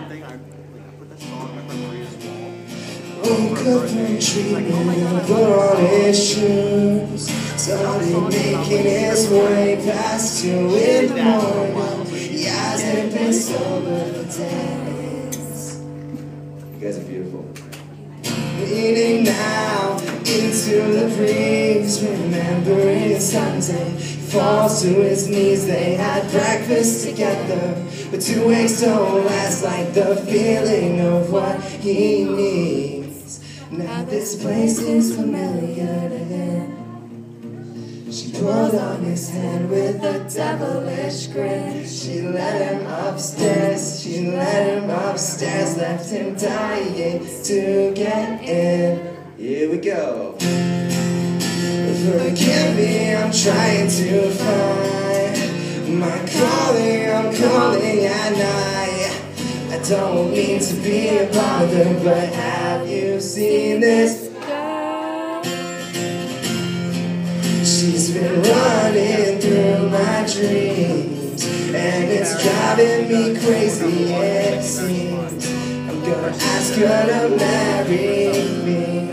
thing. I put that song on Maria's wall. Woke up and dreaming, put on his shoes, started making his way past 2 in the morning. He hasn't been sober for days. You guys are beautiful. Leaning now into the breeze, remembering Sunday. He falls to his knees, they had breakfast together, but 2 weeks don't last like the feeling of what he needs. Now this place is familiar to him. She pulled on his hand with a devilish grin. She let him upstairs, left him dying to get in. Here we go. Forgive me, I'm trying to find my calling, I'm calling at night. I don't mean to be a bother, but have you seen this girl? She's been running through my dreams, and it's driving me crazy, it seems. I'm gonna ask her to marry me.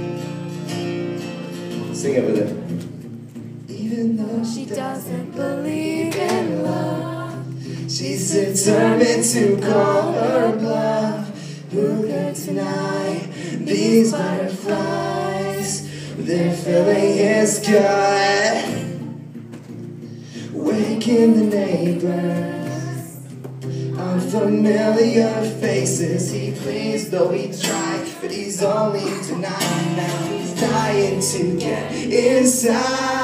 Sing it with it. Even though she doesn't believe in love, she's determined to call her bluff. Who could deny these butterflies? They're filling his gut, waking the neighbors. Unfamiliar faces he pleased, though he tried, but he's only denied. Now he's dying to get inside.